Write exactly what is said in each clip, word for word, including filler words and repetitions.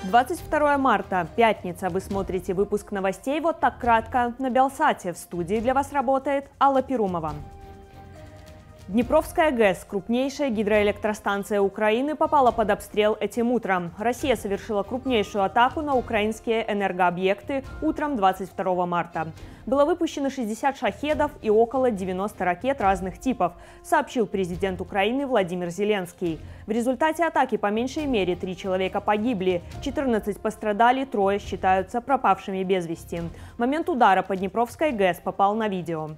двадцать второе марта, пятница. Вы смотрите выпуск новостей «Вот так кратко» на Белсате. В студии для вас работает Алла Перумова. Днепровская ГЭС, крупнейшая гидроэлектростанция Украины, попала под обстрел этим утром. Россия совершила крупнейшую атаку на украинские энергообъекты утром двадцать второго марта. Было выпущено шестьдесят шахедов и около девяноста ракет разных типов, сообщил президент Украины Владимир Зеленский. В результате атаки по меньшей мере три человека погибли, четырнадцать пострадали, трое считаются пропавшими без вести. Момент удара по Днепровской ГЭС попал на видео.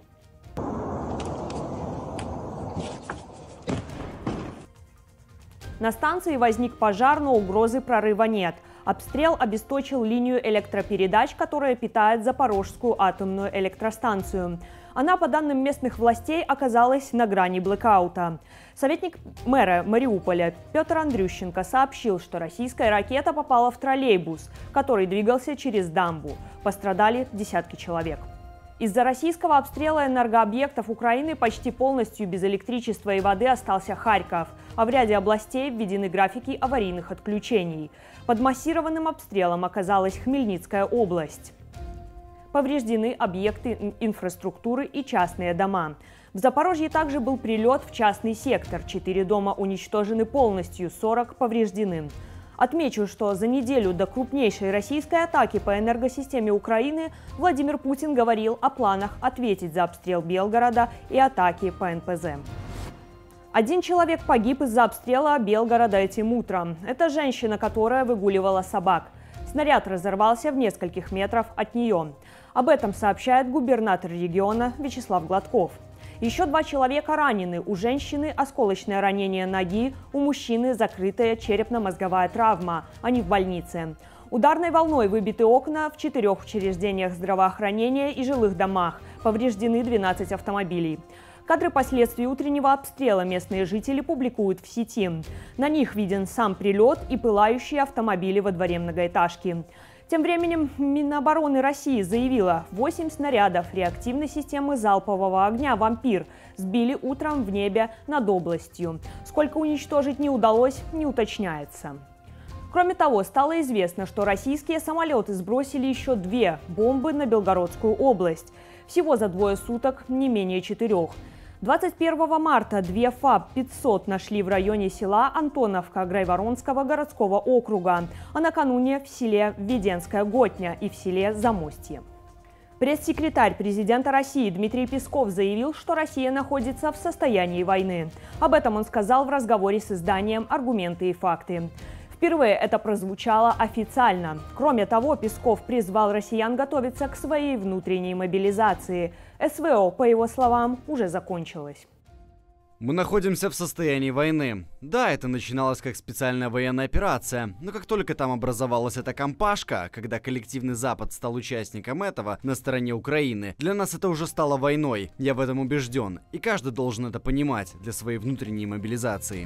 На станции возник пожар, но угрозы прорыва нет. Обстрел обесточил линию электропередач, которая питает Запорожскую атомную электростанцию. Она, по данным местных властей, оказалась на грани блэкаута. Советник мэра Мариуполя Петр Андрющенко сообщил, что российская ракета попала в троллейбус, который двигался через дамбу. Пострадали десятки человек. Из-за российского обстрела энергообъектов Украины почти полностью без электричества и воды остался Харьков, а в ряде областей введены графики аварийных отключений. Под массированным обстрелом оказалась Хмельницкая область. Повреждены объекты инфраструктуры и частные дома. В Запорожье также был прилет в частный сектор. Четыре дома уничтожены полностью, сорок повреждены. Отмечу, что за неделю до крупнейшей российской атаки по энергосистеме Украины Владимир Путин говорил о планах ответить за обстрел Белгорода и атаки по эн пэ зэ. Один человек погиб из-за обстрела Белгорода этим утром. Это женщина, которая выгуливала собак. Снаряд разорвался в нескольких метрах от нее. Об этом сообщает губернатор региона Вячеслав Гладков. Еще два человека ранены. У женщины осколочное ранение ноги, у мужчины закрытая черепно-мозговая травма. Они в больнице. Ударной волной выбиты окна в четырех учреждениях здравоохранения и жилых домах. Повреждены двенадцать автомобилей. Кадры последствий утреннего обстрела местные жители публикуют в сети. На них виден сам прилет и пылающие автомобили во дворе многоэтажки. Тем временем Минобороны России заявила, восемь снарядов реактивной системы залпового огня «Вампир» сбили утром в небе над областью. Сколько уничтожить не удалось, не уточняется. Кроме того, стало известно, что российские самолеты сбросили еще две бомбы на Белгородскую область. Всего за двое суток не менее четырех. двадцать первого марта две ФАБ пятьсот нашли в районе села Антоновка Грайворонского городского округа, а накануне в селе Введенская Готня и в селе Замостье. Пресс-секретарь президента России Дмитрий Песков заявил, что Россия находится в состоянии войны. Об этом он сказал в разговоре с изданием «Аргументы и факты». Впервые это прозвучало официально. Кроме того, Песков призвал россиян готовиться к своей внутренней мобилизации. эс вэ о, по его словам, уже закончилось. Мы находимся в состоянии войны. Да, это начиналось как специальная военная операция, но как только там образовалась эта компашка, когда коллективный Запад стал участником этого на стороне Украины, для нас это уже стало войной, я в этом убежден, и каждый должен это понимать для своей внутренней мобилизации.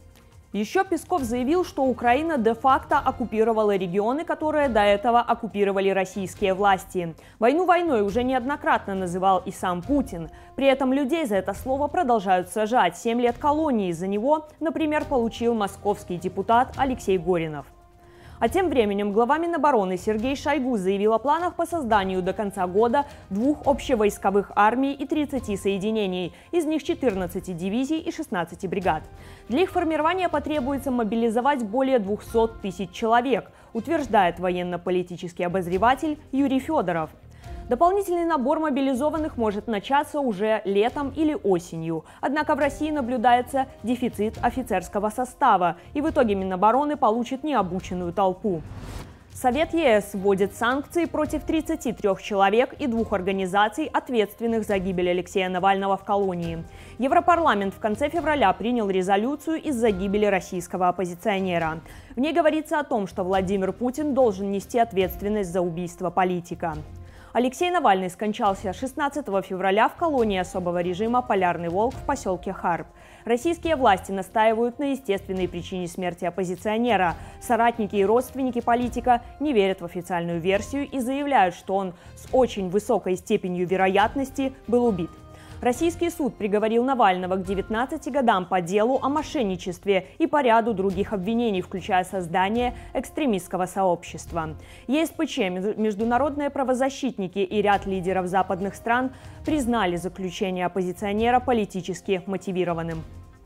Еще Песков заявил, что Украина де-факто оккупировала регионы, которые до этого оккупировали российские власти. Войну войной уже неоднократно называл и сам Путин. При этом людей за это слово продолжают сажать. Семь лет колонии за него, например, получил московский депутат Алексей Горинов. А тем временем глава Минобороны Сергей Шойгу заявил о планах по созданию до конца года двух общевойсковых армий и тридцати соединений, из них четырнадцати дивизий и шестнадцати бригад. Для их формирования потребуется мобилизовать более двухсот тысяч человек, утверждает военно-политический обозреватель Юрий Федоров. Дополнительный набор мобилизованных может начаться уже летом или осенью. Однако в России наблюдается дефицит офицерского состава, и в итоге Минобороны получит необученную толпу. Совет е эс вводит санкции против тридцати трёх человек и двух организаций, ответственных за гибель Алексея Навального в колонии. Европарламент в конце февраля принял резолюцию из-за гибели российского оппозиционера. В ней говорится о том, что Владимир Путин должен нести ответственность за убийство политика. Алексей Навальный скончался шестнадцатого февраля в колонии особого режима «Полярный волк» в поселке Харб. Российские власти настаивают на естественной причине смерти оппозиционера. Соратники и родственники политика не верят в официальную версию и заявляют, что он с очень высокой степенью вероятности был убит. Российский суд приговорил Навального к девятнадцати годам по делу о мошенничестве и по ряду других обвинений, включая создание экстремистского сообщества. ЕСПЧ, международные правозащитники и ряд лидеров западных стран признали заключение оппозиционера политически мотивированным.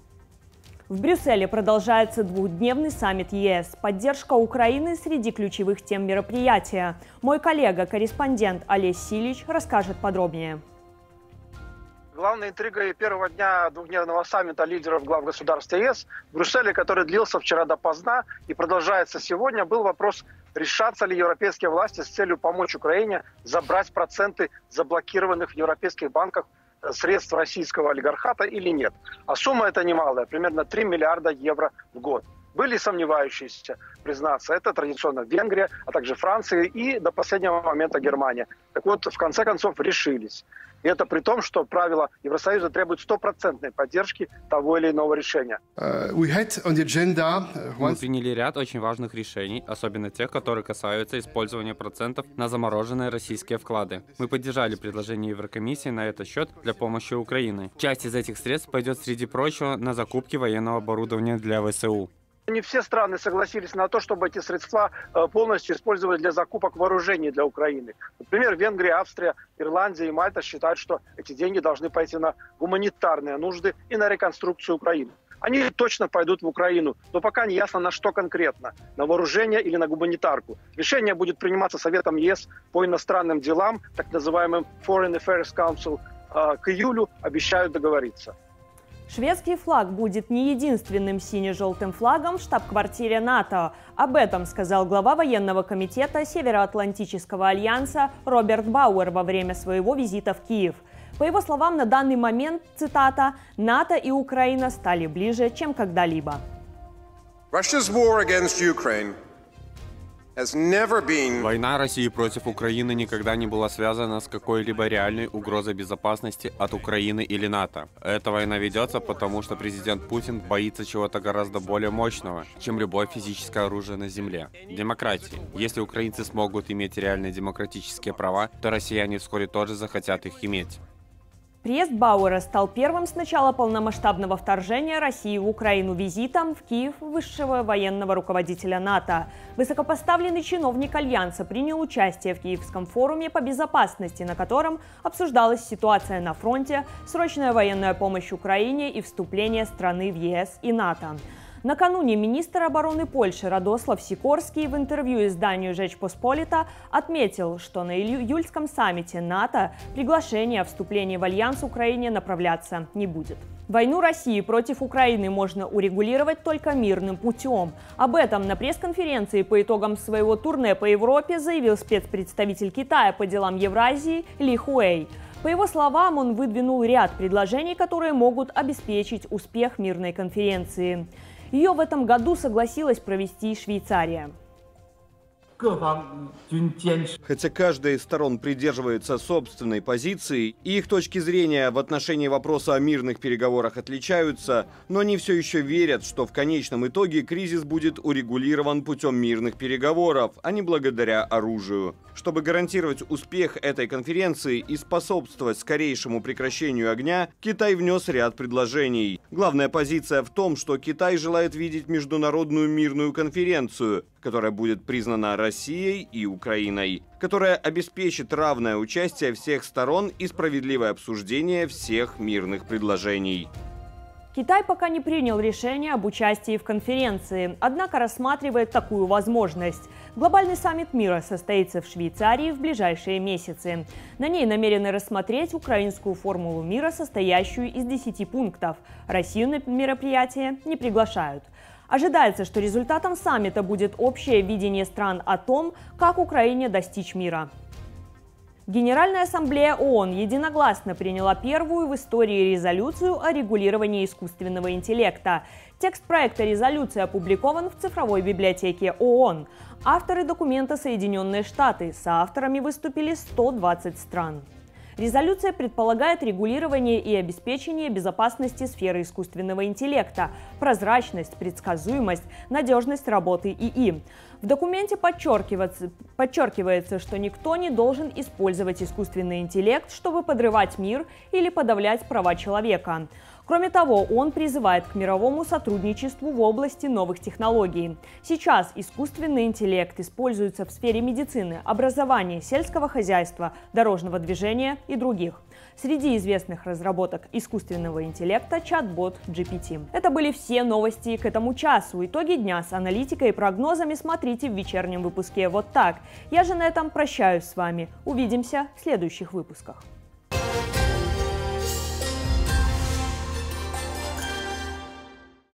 В Брюсселе продолжается двухдневный саммит ЕС. Поддержка Украины среди ключевых тем мероприятия. Мой коллега-корреспондент Олесь Силич расскажет подробнее. Главной интригой первого дня двухдневного саммита лидеров глав государств ЕС в Брюсселе, который длился вчера допоздна и продолжается сегодня, был вопрос, решатся ли европейские власти с целью помочь Украине забрать проценты заблокированных в европейских банках средств российского олигархата или нет. А сумма эта немалая, примерно три миллиарда евро в год. Были сомневающиеся, признаться, это традиционно Венгрия, а также Франция и до последнего момента Германия. Так вот, в конце концов решились. И это при том, что правила Евросоюза требуют стопроцентной поддержки того или иного решения. Uh, we had on the agenda, uh, Мы приняли ряд очень важных решений, особенно тех, которые касаются использования процентов на замороженные российские вклады. Мы поддержали предложение Еврокомиссии на этот счет для помощи Украине. Часть из этих средств пойдет, среди прочего, на закупки военного оборудования для ВСУ. Не все страны согласились на то, чтобы эти средства полностью использовать для закупок вооружений для Украины. Например, Венгрия, Австрия, Ирландия и Мальта считают, что эти деньги должны пойти на гуманитарные нужды и на реконструкцию Украины. Они точно пойдут в Украину, но пока не ясно, на что конкретно – на вооружение или на гуманитарку. Решение будет приниматься Советом ЕС по иностранным делам, так называемым Foreign Affairs Council. К июлю обещают договориться. Шведский флаг будет не единственным сине-желтым флагом в штаб-квартире НАТО. Об этом сказал глава военного комитета Североатлантического альянса Роберт Бауэр во время своего визита в Киев. По его словам, на данный момент, цитата, «НАТО и Украина стали ближе, чем когда-либо». Война России против Украины никогда не была связана с какой-либо реальной угрозой безопасности от Украины или НАТО. Эта война ведется потому, что президент Путин боится чего-то гораздо более мощного, чем любое физическое оружие на земле – демократии. Если украинцы смогут иметь реальные демократические права, то россияне вскоре тоже захотят их иметь. Приезд Бауэра стал первым с начала полномасштабного вторжения России в Украину визитом в Киев высшего военного руководителя НАТО. Высокопоставленный чиновник Альянса принял участие в Киевском форуме по безопасности, на котором обсуждалась ситуация на фронте, срочная военная помощь Украине и вступление страны в ЕС и НАТО. Накануне министр обороны Польши Радослав Сикорский в интервью изданию «Жечпосполита» отметил, что на июльском саммите НАТО приглашение о вступлении в альянс Украине направляться не будет. Войну России против Украины можно урегулировать только мирным путем. Об этом на пресс-конференции по итогам своего турне по Европе заявил спецпредставитель Китая по делам Евразии Ли Хуэй. По его словам, он выдвинул ряд предложений, которые могут обеспечить успех мирной конференции. Ее в этом году согласилась провести Швейцария. Хотя каждая из сторон придерживается собственной позиции, и их точки зрения в отношении вопроса о мирных переговорах отличаются, но они все еще верят, что в конечном итоге кризис будет урегулирован путем мирных переговоров, а не благодаря оружию. Чтобы гарантировать успех этой конференции и способствовать скорейшему прекращению огня, Китай внес ряд предложений. Главная позиция в том, что Китай желает видеть международную мирную конференцию, которая будет признана Россией и Украиной, которая обеспечит равное участие всех сторон и справедливое обсуждение всех мирных предложений. Китай пока не принял решение об участии в конференции, однако рассматривает такую возможность. Глобальный саммит мира состоится в Швейцарии в ближайшие месяцы. На ней намерены рассмотреть украинскую формулу мира, состоящую из десяти пунктов. Россию на мероприятие не приглашают. Ожидается, что результатом саммита будет общее видение стран о том, как Украине достичь мира. Генеральная ассамблея ООН единогласно приняла первую в истории резолюцию о регулировании искусственного интеллекта. Текст проекта резолюции опубликован в цифровой библиотеке ООН. Авторы документа Соединенные Штаты. Соавторами выступили сто двадцать стран. Резолюция предполагает регулирование и обеспечение безопасности сферы искусственного интеллекта, прозрачность, предсказуемость, надежность работы ИИ. В документе подчеркивается, подчеркивается, что никто не должен использовать искусственный интеллект, чтобы подрывать мир или подавлять права человека. Кроме того, он призывает к мировому сотрудничеству в области новых технологий. Сейчас искусственный интеллект используется в сфере медицины, образования, сельского хозяйства, дорожного движения и других. Среди известных разработок искусственного интеллекта чат-бот джи пи ти. Это были все новости к этому часу. Итоги дня с аналитикой и прогнозами смотрите в вечернем выпуске «Вот так». Я же на этом прощаюсь с вами. Увидимся в следующих выпусках.